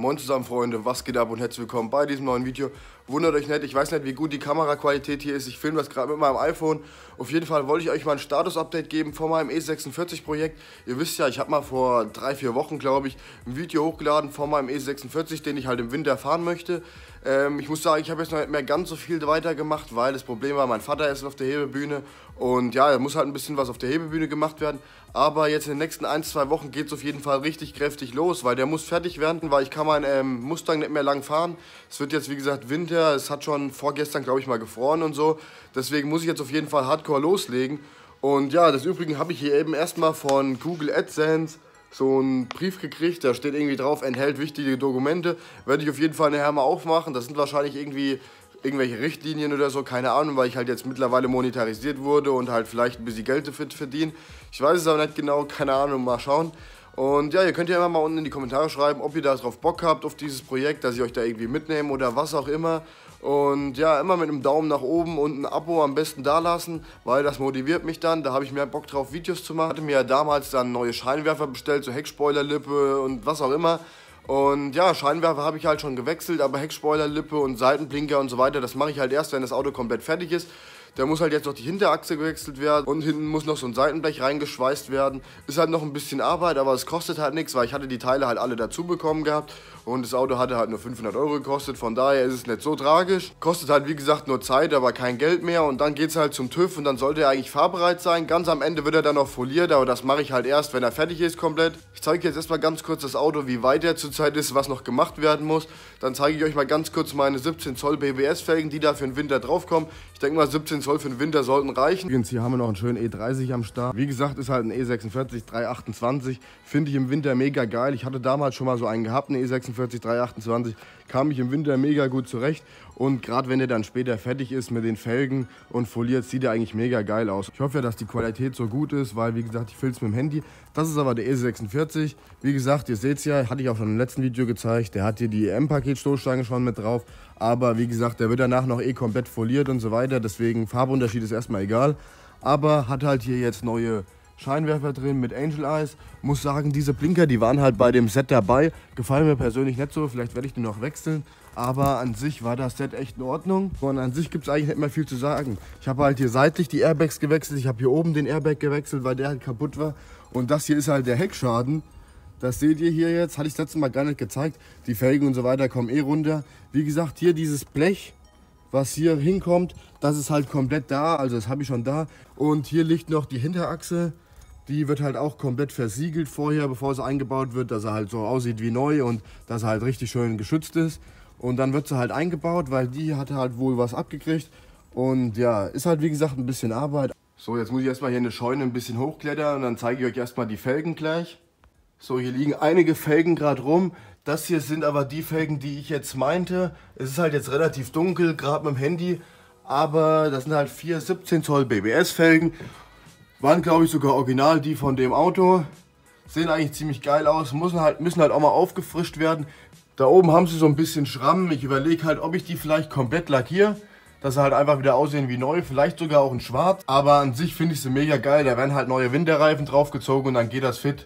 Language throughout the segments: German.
Moin zusammen Freunde, was geht ab und herzlich willkommen bei diesem neuen Video. Wundert euch nicht, ich weiß nicht wie gut die Kameraqualität hier ist, ich filme das gerade mit meinem iPhone. Auf jeden Fall wollte ich euch mal ein Status-Update geben von meinem E46 Projekt. Ihr wisst ja, ich habe mal vor 3-4 Wochen glaube ich ein Video hochgeladen von meinem E46, den ich halt im Winter fahren möchte. Ich muss sagen, ich habe jetzt noch nicht mehr ganz so viel weiter gemacht, weil das Problem war, mein Vater ist auf der Hebebühne und ja, da muss halt ein bisschen was auf der Hebebühne gemacht werden. Aber jetzt in den nächsten 1-2 Wochen geht es auf jeden Fall richtig kräftig los, weil der muss fertig werden, weil ich kann meinen Mustang nicht mehr lang fahren. Es wird jetzt wie gesagt Winter, es hat schon vorgestern glaube ich mal gefroren und so. Deswegen muss ich jetzt auf jeden Fall hardcore loslegen. Und ja, das Übrigen habe ich hier eben erstmal von Google AdSense so einen Brief gekriegt, da steht irgendwie drauf, enthält wichtige Dokumente. Werde ich auf jeden Fall nachher mal aufmachen. Das sind wahrscheinlich irgendwelche Richtlinien oder so, keine Ahnung, weil ich halt jetzt mittlerweile monetarisiert wurde und halt vielleicht ein bisschen Geld dafür verdiene. Ich weiß es aber nicht genau, keine Ahnung, mal schauen. Und ja, ihr könnt ja immer mal unten in die Kommentare schreiben, ob ihr da drauf Bock habt, auf dieses Projekt, dass ich euch da irgendwie mitnehme oder was auch immer. Und ja, immer mit einem Daumen nach oben und ein Abo am besten da lassen, weil das motiviert mich dann. Da habe ich mehr Bock drauf, Videos zu machen. Ich hatte mir ja damals dann neue Scheinwerfer bestellt, so Heckspoilerlippe und was auch immer. Und ja, Scheinwerfer habe ich halt schon gewechselt, aber Heckspoilerlippe und Seitenblinker und so weiter, das mache ich halt erst, wenn das Auto komplett fertig ist. Da muss halt jetzt noch die Hinterachse gewechselt werden und hinten muss noch so ein Seitenblech reingeschweißt werden. Ist halt noch ein bisschen Arbeit, aber es kostet halt nichts, weil ich hatte die Teile halt alle dazu bekommen gehabt und das Auto hatte halt nur 500 € gekostet, von daher ist es nicht so tragisch. Kostet halt wie gesagt nur Zeit, aber kein Geld mehr und dann geht es halt zum TÜV und dann sollte er eigentlich fahrbereit sein. Ganz am Ende wird er dann noch foliert, aber das mache ich halt erst, wenn er fertig ist komplett. Ich zeige jetzt erstmal ganz kurz das Auto, wie weit er zurzeit ist, was noch gemacht werden muss. Dann zeige ich euch mal ganz kurz meine 17 Zoll BBS-Felgen, die da für den Winter draufkommen. Ich denke mal 17 Zoll für den Winter sollten reichen. Übrigens, hier haben wir noch einen schönen E30 am Start. Wie gesagt, ist halt ein E46 328. Finde ich im Winter mega geil. Ich hatte damals schon mal so einen gehabt, einen E46 328. Kam ich im Winter mega gut zurecht. Und gerade wenn der dann später fertig ist mit den Felgen und foliert, sieht er eigentlich mega geil aus. Ich hoffe ja, dass die Qualität so gut ist, weil wie gesagt, ich filme es mit dem Handy. Das ist aber der E46. Wie gesagt, ihr seht es ja, hatte ich auch schon im letzten Video gezeigt. Der hat hier die M-Paket-Stoßstange schon mit drauf. Aber wie gesagt, der wird danach noch komplett foliert und so weiter. Deswegen Farbunterschied ist erstmal egal. Aber hat halt hier jetzt neue Scheinwerfer drin mit Angel Eyes. Muss sagen, diese Blinker, die waren halt bei dem Set dabei. Gefallen mir persönlich nicht so, vielleicht werde ich die noch wechseln. Aber an sich war das Set echt in Ordnung. Und an sich gibt es eigentlich nicht mehr viel zu sagen. Ich habe halt hier seitlich die Airbags gewechselt. Ich habe hier oben den Airbag gewechselt, weil der halt kaputt war. Und das hier ist halt der Heckschaden. Das seht ihr hier jetzt, hatte ich das letzte Mal gar nicht gezeigt. Die Felgen und so weiter kommen runter. Wie gesagt, hier dieses Blech, was hier hinkommt, das ist halt komplett da. Also das habe ich schon da. Und hier liegt noch die Hinterachse. Die wird halt auch komplett versiegelt vorher, bevor sie eingebaut wird, dass er halt so aussieht wie neu und dass er halt richtig schön geschützt ist. Und dann wird sie halt eingebaut, weil die hatte halt wohl was abgekriegt. Und ja, ist halt wie gesagt ein bisschen Arbeit. So, jetzt muss ich erstmal hier eine Scheune ein bisschen hochklettern und dann zeige ich euch erstmal die Felgen gleich. So, hier liegen einige Felgen gerade rum. Das hier sind aber die Felgen, die ich jetzt meinte. Es ist halt jetzt relativ dunkel, gerade mit dem Handy. Aber das sind halt 4 17 Zoll BBS-Felgen. Waren glaube ich sogar original die von dem Auto. Sehen eigentlich ziemlich geil aus. Müssen halt auch mal aufgefrischt werden. Da oben haben sie so ein bisschen Schrammen. Ich überlege halt, ob ich die vielleicht komplett lackiere. Dass sie halt einfach wieder aussehen wie neu. Vielleicht sogar auch in schwarz. Aber an sich finde ich sie mega geil. Da werden halt neue Winterreifen draufgezogen und dann geht das fit.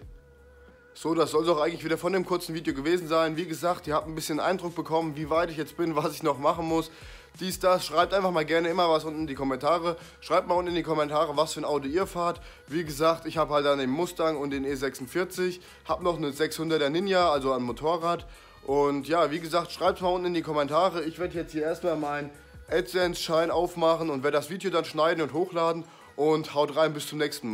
So, das soll es auch eigentlich wieder von dem kurzen Video gewesen sein. Wie gesagt, ihr habt ein bisschen Eindruck bekommen, wie weit ich jetzt bin, was ich noch machen muss. Dies, das. Schreibt einfach mal gerne immer was unten in die Kommentare. Schreibt mal unten in die Kommentare, was für ein Auto ihr fahrt. Wie gesagt, ich habe halt dann den Mustang und den E46. Habe noch eine 600er Ninja, also ein Motorrad. Und ja, wie gesagt, schreibt mal unten in die Kommentare. Ich werde jetzt hier erstmal meinen AdSense-Schein aufmachen und werde das Video dann schneiden und hochladen. Und haut rein, bis zum nächsten Mal.